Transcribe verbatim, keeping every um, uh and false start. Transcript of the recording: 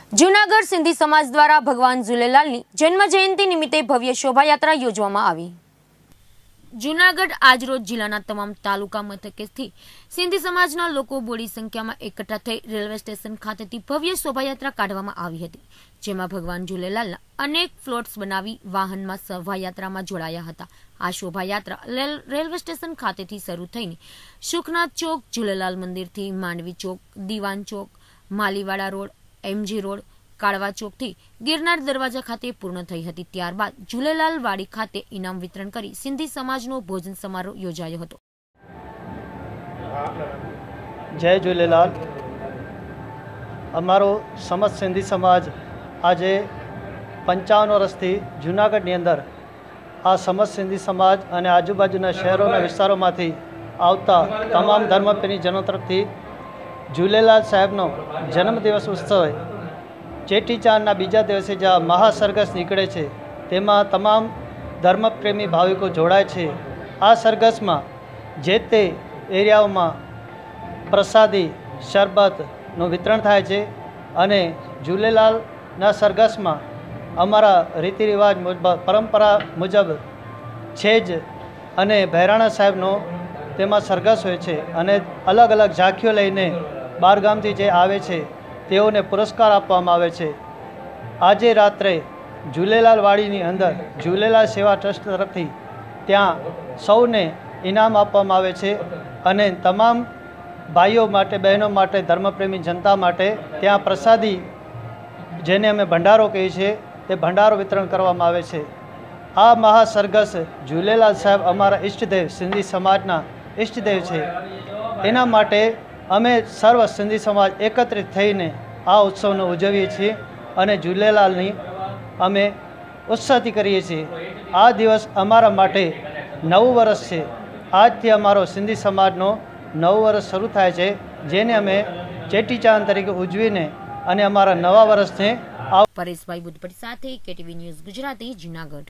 જૂનાગઢ સિંધી સમાજ દ્વારા ભગવાન ઝૂલેલાલની જન્મ જયંતિ નિમિત્તે ભવ્ય શોભાયાત્રા યોજવામાં આવી। જૂનાગઢ આજરોજ જિલ્લાના તમામ તાલુકા મથકેથી સિંધી સમાજના લોકો બોડી સંખ્યામાં એકઠા થઈ રેલવે સ્ટેશન ખાતેથી ભવ્ય શોભાયાત્રા કાઢવામાં આવી હતી, જેમાં ભગવાન ઝૂલેલાલના અનેક ફ્લોટ્સ બનાવી વાહનમાં શોભાયાત્રામાં જોડાયા હતા। આ શોભાયાત્રા રેલવે સ્ટેશન ખાતેથી શરૂ થઈને સુખનાથ ચોક, ઝૂલેલાલ મંદિરથી Mandvi Chowk, Diwan Chowk, Maliwada road, MG road, Kalwa ચોકથી ગિરનાર દરવાજા ખાતે પૂર્ણ થઈ હતી। ત્યારબાદ ઝૂલેલાલ વાડી ખાતે ઇનામ વિતરણ કરી સિંધી સમાજનો ભોજન સમારોહ યોજાયો હતો। જય ઝૂલેલાલ। અમારો સમસ્ત સિંધી સમાજ આજે પંચાવન વર્ષથી જૂનાગઢની અંદર આ સમસ્ત સિંધી સમાજ અને આજુબાજુના શહેરોના વિસ્તારોમાંથી આવતા તમામ ધર્મપ્રેમી જનો તરફથી ઝૂલેલાલ સાહેબનો જન્મદિવસ ઉત્સવ ચેટીચાંદના બીજા દિવસે જ્યાં મહાસરઘસ નીકળે છે તેમાં તમામ ધર્મપ્રેમી ભાવિકો જોડાય છે। આ સરઘસમાં જે તે એરિયાઓમાં પ્રસાદી શરબતનું વિતરણ થાય છે અને ઝૂલેલાલના સરઘસમાં અમારા રીતિ રિવાજ મુજબ પરંપરા મુજબ છેજ અને બહેરાણા સાહેબનો તેમાં સરઘસ હોય છે અને અલગ અલગ ઝાંખીઓ લઈને બહારગામથી જે આવે છે તેઓને પુરસ્કાર આપવામાં આવે છે। આજે રાત્રે ઝૂલેલાલ વાડીની અંદર ઝૂલેલાલ સેવા ટ્રસ્ટ તરફથી ત્યાં સૌને ઇનામ આપવામાં આવે છે અને તમામ ભાઈઓ માટે, બહેનો માટે, ધર્મપ્રેમી જનતા માટે ત્યાં પ્રસાદી, જેને અમે ભંડારો કહીએ છીએ, તે ભંડારો વિતરણ કરવામાં આવે છે। આ મહાસરઘસ ઝૂલેલાલ સાહેબ અમારા ઈષ્ટદેવ, સિંધી સમાજના ઈષ્ટદેવ છે। એના માટે અમે સર્વ સિંધી સમાજ એકત્રિત થઈને આ ઉત્સવને ઉજવીએ છીએ અને ઝૂલેલાલની અમે ઉત્સવથી કરીએ છીએ। આ દિવસ અમારા માટે નવું વર્ષ છે। આજથી અમારો સિંધી સમાજનો નવું વર્ષ શરૂ થાય છે, જેને અમે ચેટીચાંદ તરીકે ઉજવીને અને અમારા નવા વર્ષને પરેશભાઈ બુદ્ધપતિ સાથે કેટીવી ન્યૂઝ ગુજરાતી, જૂનાગઢ।